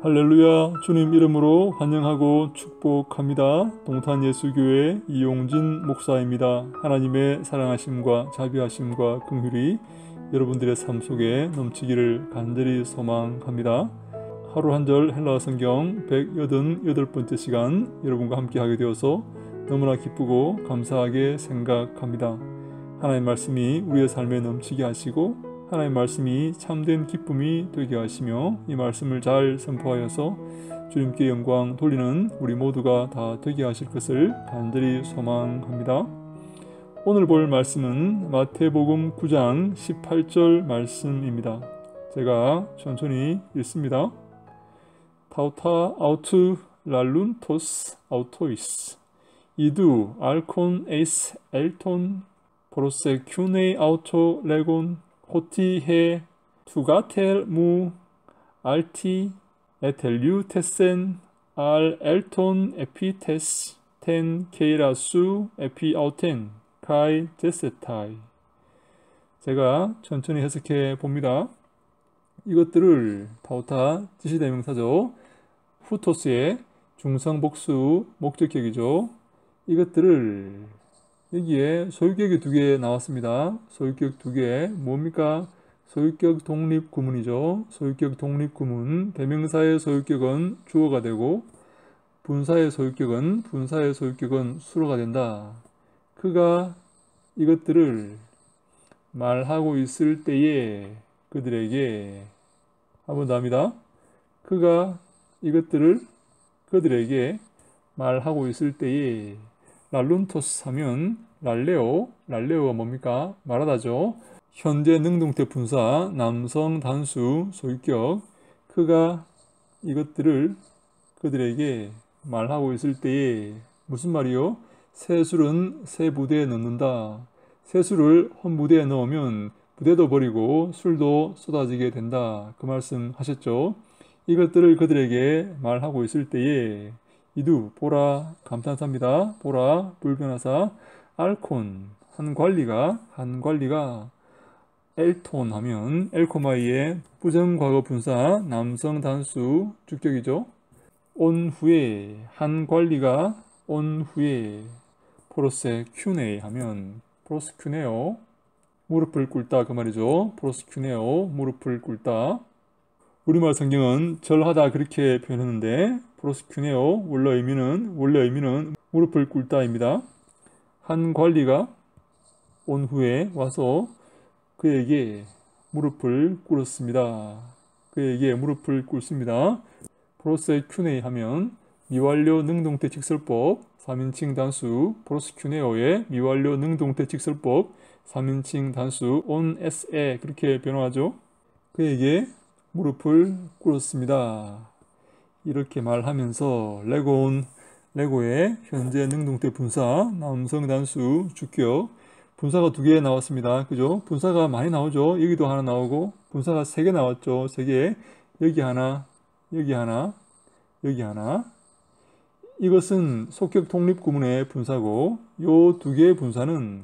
할렐루야. 주님 이름으로 환영하고 축복합니다. 동탄예수교회 이용진 목사입니다. 하나님의 사랑하심과 자비하심과 긍휼이 여러분들의 삶 속에 넘치기를 간절히 소망합니다. 하루 한 절 헬라어 성경 188번째 시간 여러분과 함께 하게 되어서 너무나 기쁘고 감사하게 생각합니다. 하나님의 말씀이 우리의 삶에 넘치게 하시고 하나님의 말씀이 참된 기쁨이 되게 하시며 이 말씀을 잘 선포하여서 주님께 영광 돌리는 우리 모두가 다 되게 하실 것을 간절히 소망합니다. 오늘 볼 말씀은 마태복음 9장 18절 말씀입니다. 제가 천천히 읽습니다. 타우타 아우투 랄룬토스 아우토이스 이두 알콘 에이스 엘톤 프로세큐네 아우토 레곤 호티헤 투가텔 무 알티 에텔류테센 알 엘톤 에피테스 텐 케이라수 에피아우텐 카이 제세타이. 제가 천천히 해석해 봅니다. 이것들을 타우타 지시대명사죠. 후토스의 중성복수 목적격이죠. 이것들을 여기에 소유격이 두 개 나왔습니다. 소유격 두 개 뭡니까? 소유격 독립구문이죠. 소유격 독립구문. 대명사의 소유격은 주어가 되고 분사의 소유격은 수로가 된다. 그가 이것들을 말하고 있을 때에 그들에게 한 번 더 합니다. 그가 이것들을 그들에게 말하고 있을 때에 랄룬토스 하면 랄레오가 뭡니까? 말하다죠. 현재 능동태 분사 남성 단수 소유격. 그가 이것들을 그들에게 말하고 있을 때에 무슨 말이요? 새술은 새 부대에 넣는다. 새술을 한 부대에 넣으면 부대도 버리고 술도 쏟아지게 된다. 그 말씀 하셨죠. 이것들을 그들에게 말하고 있을 때에 이두 보라 감탄사입니다. 보라 불변하사 알콘 한 관리가 엘톤 하면 엘코마이의 부정과거 분사 남성 단수 주격이죠. 온 후에 한 관리가 온 후에 프로세큐네 하면 프로스큐네오 무릎을 꿇다 그 말이죠. 프로스큐네오 무릎을 꿇다. 우리말 성경은 절하다 그렇게 표현하는데 프로스큐네오 원래 의미는 무릎을 꿇다입니다. 한 관리가 온 후에 와서 그에게 무릎을 꿇었습니다. 그에게 무릎을 꿇습니다. 프로세큐네 하면 미완료 능동태 직설법 3인칭 단수 프로스큐네오의 미완료 능동태 직설법 3인칭 단수 on sa 그렇게 변화하죠. 그에게 무릎을 꿇었습니다. 이렇게 말하면서 레고의 현재 능동태 분사 남성 단수 주격 분사가 두 개 나왔습니다. 그죠? 분사가 많이 나오죠. 여기도 하나 나오고 분사가 세 개 나왔죠. 세 개. 여기 하나. 이것은 속격 독립 구문의 분사고 요 두 개의 분사는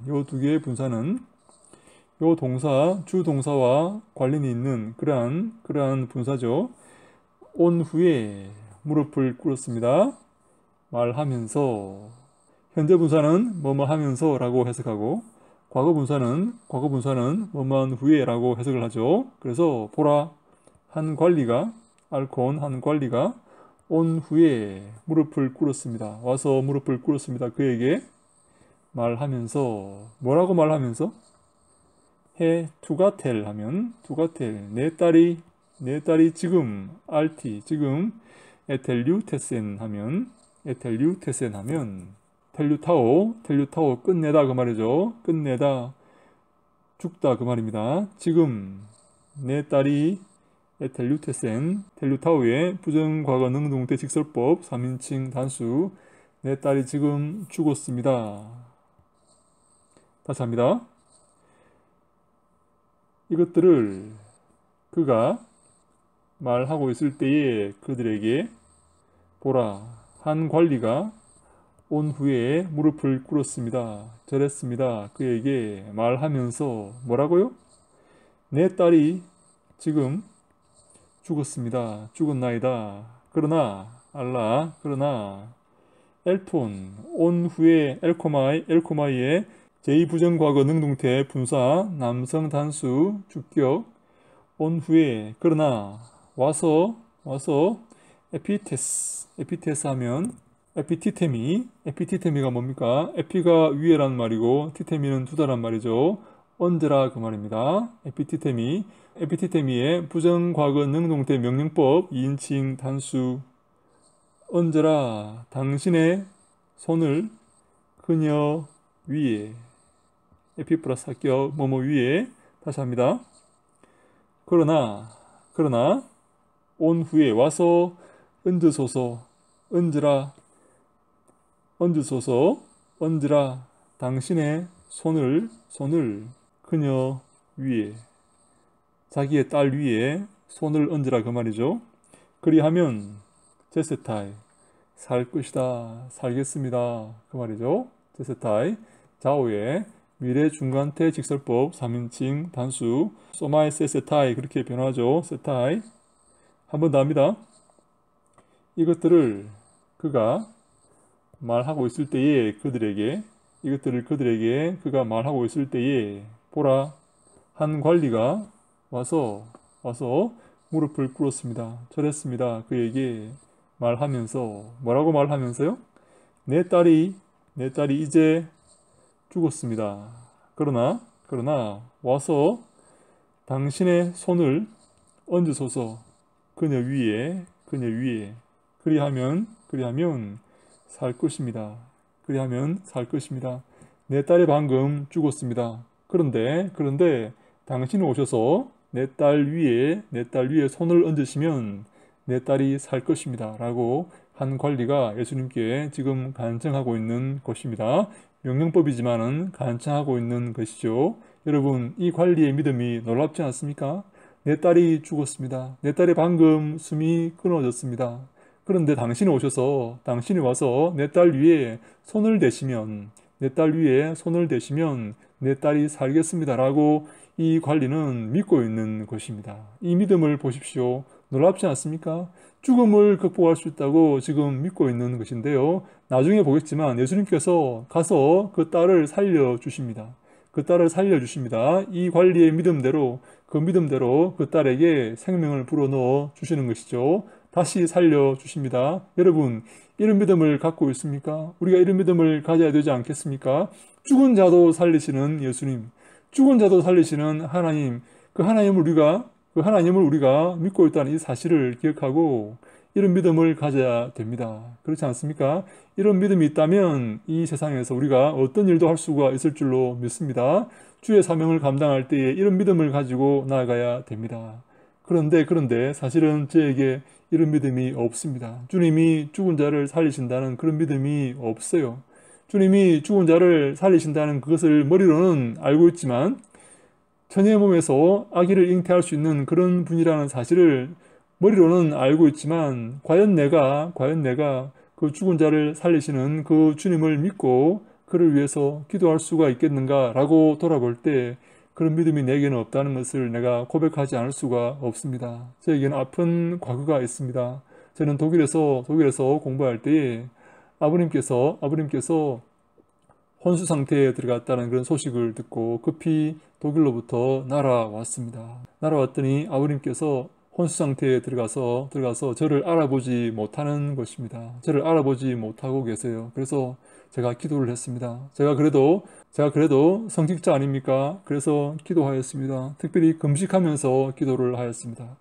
요 동사, 주 동사와 관련이 있는 그러한 분사죠. 온 후에 무릎을 꿇었습니다. 말하면서 현재 분사는 뭐뭐 하면서 라고 해석하고 과거 분사는 뭐뭐한 후에 라고 해석을 하죠. 그래서 보라 한 관리가 알콘 한 관리가 온 후에 무릎을 꿇었습니다. 와서 무릎을 꿇었습니다. 그에게 말하면서 뭐라고 말하면서 해 투가텔 하면 내 딸이 지금 알티 지금 에텔류테센 하면 텔류타오 끝내다 그 말이죠. 끝내다 죽다 그 말입니다. 지금 내 딸이 에텔류테센 텔류타오의 부정과거 능동태 직설법 3인칭 단수 내 딸이 지금 죽었습니다. 다시 합니다. 이것들을 그가 말하고 있을 때에 그들에게 보라 한 관리가 온 후에 무릎을 꿇었습니다. 절했습니다. 그에게 말하면서 뭐라고요? 내 딸이 지금 죽었습니다. 죽었나이다. 그러나 알라 그러나 엘톤 온 후에 엘코마이의 제2부정과거 능동태 분사 남성 단수 주격 온 후에 그러나 와서 에피테스 하면 에피티테미가 뭡니까? 에피가 위에란 말이고 티테미는 두다란 말이죠. 언제라 그 말입니다. 에피티테미의 부정과거 능동태 명령법 2인칭 단수 언제라 당신의 손을 그녀 위에 에피 플러스 합격 뭐뭐 위에 다시 합니다. 그러나 온 후에 와서 얹으소서 얹으라 당신의 손을 그녀 위에 자기의 딸 위에 손을 얹으라 그 말이죠. 그리하면 제세타이 살 것이다 살겠습니다 그 말이죠. 제세타이 좌우에 미래 중간태 직설법 3인칭 단수 소마이 세세타이 그렇게 변화하죠. 세타이 한 번 더 합니다. 이것들을 그가 말하고 있을 때에 그들에게 그가 말하고 있을 때에 보라 한 관리가 와서 무릎을 꿇었습니다. 절했습니다. 그에게 말하면서 뭐라고 말하면서요? 내 딸이 이제 죽었습니다. 그러나 와서 당신의 손을 얹으소서 그녀 위에 그리하면 살 것입니다. 내 딸이 방금 죽었습니다. 그런데 당신이 오셔서 내 딸 위에 손을 얹으시면 내 딸이 살 것입니다. 라고 한 관리가 예수님께 지금 간청하고 있는 것입니다. 명령법이지만은 간청하고 있는 것이죠. 여러분, 이 관리의 믿음이 놀랍지 않습니까? 내 딸이 죽었습니다. 내 딸이 방금 숨이 끊어졌습니다. 그런데 당신이 와서 내 딸 위에 손을 대시면 내 딸이 살겠습니다. 라고 이 관리는 믿고 있는 것입니다. 이 믿음을 보십시오. 놀랍지 않습니까? 죽음을 극복할 수 있다고 지금 믿고 있는 것인데요. 나중에 보겠지만 예수님께서 가서 그 딸을 살려주십니다. 이 관리의 믿음대로 그 딸에게 생명을 불어넣어 주시는 것이죠. 다시 살려주십니다. 여러분, 이런 믿음을 갖고 있습니까? 우리가 이런 믿음을 가져야 되지 않겠습니까? 죽은 자도 살리시는 예수님, 죽은 자도 살리시는 하나님, 그 하나님을 우리가 믿고 있다는 이 사실을 기억하고 이런 믿음을 가져야 됩니다. 그렇지 않습니까? 이런 믿음이 있다면 이 세상에서 우리가 어떤 일도 할 수가 있을 줄로 믿습니다. 주의 사명을 감당할 때에 이런 믿음을 가지고 나아가야 됩니다. 그런데 사실은 저에게 이런 믿음이 없습니다. 주님이 죽은 자를 살리신다는 그런 믿음이 없어요. 주님이 죽은 자를 살리신다는 그것을 머리로는 알고 있지만 천의 몸에서 아기를 잉태할 수 있는 그런 분이라는 사실을 머리로는 알고 있지만 과연 내가 그 죽은 자를 살리시는 그 주님을 믿고 그를 위해서 기도할 수가 있겠는가라고 돌아볼 때 그런 믿음이 내게는 없다는 것을 내가 고백하지 않을 수가 없습니다. 저에게는 아픈 과거가 있습니다. 저는 독일에서 공부할 때에 아버님께서 혼수 상태에 들어갔다는 그런 소식을 듣고 급히 독일로부터 날아왔습니다. 날아왔더니 아버님께서 혼수 상태에 들어가서 저를 알아보지 못하는 것입니다. 저를 알아보지 못하고 계세요. 그래서 제가 기도를 했습니다. 제가 그래도 성직자 아닙니까? 그래서 기도하였습니다. 특별히 금식하면서 기도를 하였습니다.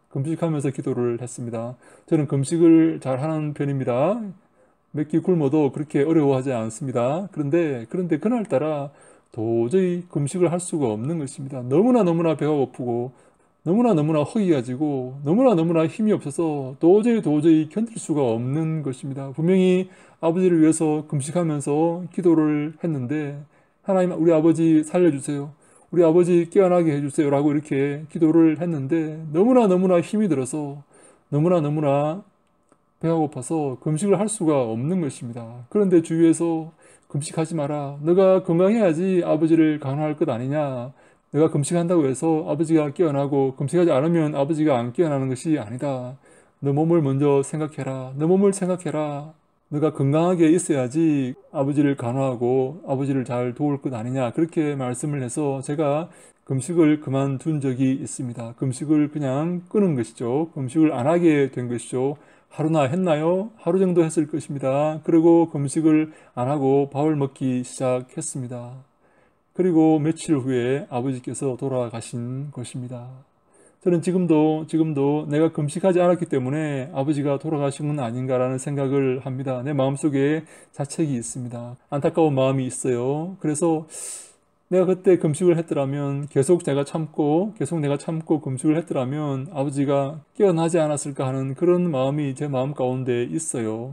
저는 금식을 잘 하는 편입니다. 몇 끼 굶어도 그렇게 어려워하지 않습니다. 그런데 그날따라 도저히 금식을 할 수가 없는 것입니다. 너무나 배가 고프고 너무나 허기가 지고 너무나 힘이 없어서 도저히 견딜 수가 없는 것입니다. 분명히 아버지를 위해서 금식하면서 기도를 했는데 하나님, 우리 아버지 살려주세요. 우리 아버지 깨어나게 해주세요. 라고 이렇게 기도를 했는데 너무나 힘이 들어서 너무나 배가 고파서 금식을 할 수가 없는 것입니다. 그런데 주위에서 금식하지 마라. 너가 건강해야지 아버지를 간호할 것 아니냐. 내가 금식한다고 해서 아버지가 깨어나고 금식하지 않으면 아버지가 안 깨어나는 것이 아니다. 너 몸을 먼저 생각해라. 너 몸을 생각해라. 너가 건강하게 있어야지 아버지를 간호하고 아버지를 잘 도울 것 아니냐. 그렇게 말씀을 해서 제가 금식을 그만둔 적이 있습니다. 금식을 그냥 끊은 것이죠. 금식을 안 하게 된 것이죠. 하루나 했나요? 하루 정도 했을 것입니다. 그리고 금식을 안 하고 밥을 먹기 시작했습니다. 그리고 며칠 후에 아버지께서 돌아가신 것입니다. 저는 지금도 내가 금식하지 않았기 때문에 아버지가 돌아가신 건 아닌가라는 생각을 합니다. 내 마음속에 자책이 있습니다. 안타까운 마음이 있어요. 그래서 내가 그때 금식을 했더라면 계속 내가 참고 금식을 했더라면 아버지가 깨어나지 않았을까 하는 그런 마음이 제 마음 가운데 있어요.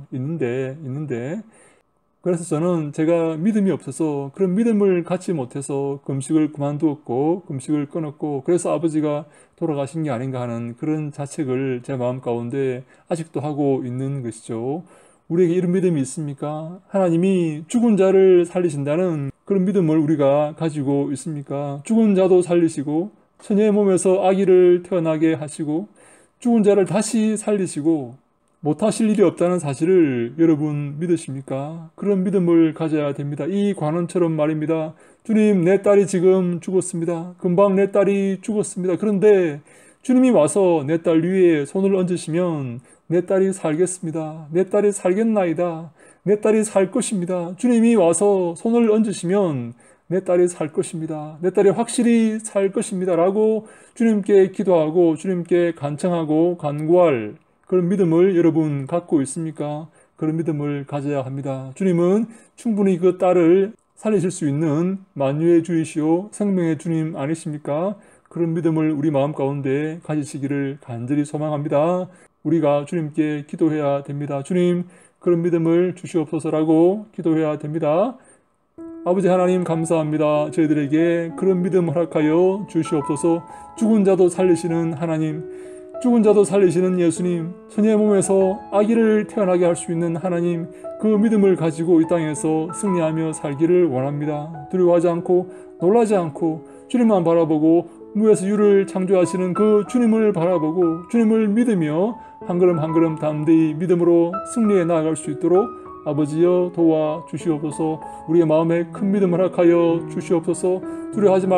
있는데 그래서 저는 제가 믿음이 없어서 그런 믿음을 갖지 못해서 금식을 그만두었고 금식을 끊었고 그래서 아버지가 돌아가신 게 아닌가 하는 그런 자책을 제 마음 가운데 아직도 하고 있는 것이죠. 우리에게 이런 믿음이 있습니까? 하나님이 죽은 자를 살리신다는 그런 믿음을 우리가 가지고 있습니까? 죽은 자도 살리시고 처녀의 몸에서 아기를 태어나게 하시고 죽은 자를 다시 살리시고 못하실 일이 없다는 사실을 여러분 믿으십니까? 그런 믿음을 가져야 됩니다. 이 관원처럼 말입니다. 주님, 내 딸이 지금 죽었습니다. 금방 내 딸이 죽었습니다. 그런데 주님이 와서 내 딸 위에 손을 얹으시면 내 딸이 살겠습니다. 내 딸이 살겠나이다. 내 딸이 살 것입니다. 주님이 와서 손을 얹으시면 내 딸이 살 것입니다. 내 딸이 확실히 살 것입니다. 라고 주님께 기도하고 주님께 간청하고 간구할 그런 믿음을 여러분 갖고 있습니까? 그런 믿음을 가져야 합니다. 주님은 충분히 그 딸을 살리실 수 있는 만유의 주이시오 생명의 주님 아니십니까? 그런 믿음을 우리 마음 가운데 가지시기를 간절히 소망합니다. 우리가 주님께 기도해야 됩니다. 주님, 그런 믿음을 주시옵소서라고 기도해야 됩니다. 아버지 하나님 감사합니다. 저희들에게 그런 믿음 허락하여 주시옵소서. 죽은 자도 살리시는 하나님, 죽은 자도 살리시는 예수님, 처녀의 몸에서 아기를 태어나게 할 수 있는 하나님, 그 믿음을 가지고 이 땅에서 승리하며 살기를 원합니다. 두려워하지 않고 놀라지 않고 주님만 바라보고 무에서 유를 창조하시는 그 주님을 바라보고 주님을 믿으며 한 걸음 한 걸음 담대히 믿음으로 승리해 나아갈 수 있도록 아버지여 도와 주시옵소서. 우리의 마음에 큰 믿음을 허락하여 주시옵소서. 두려워하지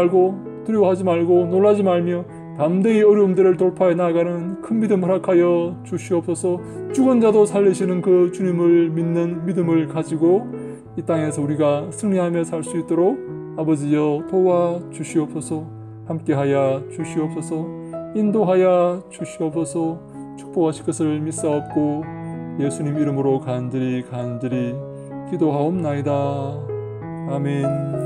말고 놀라지 말며 담대히 어려움들을 돌파해 나아가는 큰 믿음 허락하여 주시옵소서. 죽은 자도 살리시는 그 주님을 믿는 믿음을 가지고 이 땅에서 우리가 승리하며 살 수 있도록 아버지여 도와 주시옵소서. 함께하여 주시옵소서. 인도하여 주시옵소서. 축복하실 것을 믿사옵고 예수님 이름으로 간절히 기도하옵나이다. 아멘.